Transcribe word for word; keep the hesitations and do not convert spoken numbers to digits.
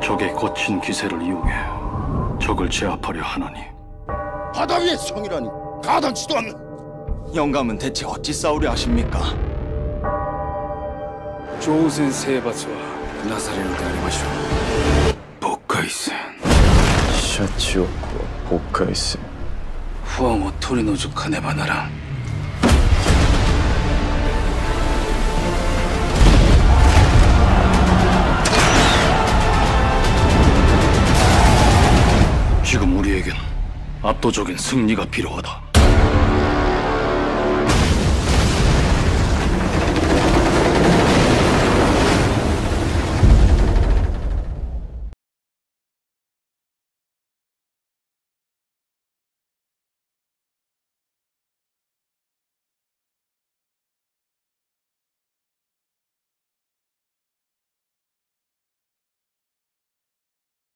적의 거친 기세를 이용해 적을 제압하려 하나니 바다 위의 성이라니 가당치도 않는. 영감은 대체 어찌 싸우려 하십니까? 朝鮮征伐はなされるでありましょう。北海戦シャチオコは北海戦。 不安を取り除かねばならん。 지금 우리에겐 압도적인 승리가 필요하다.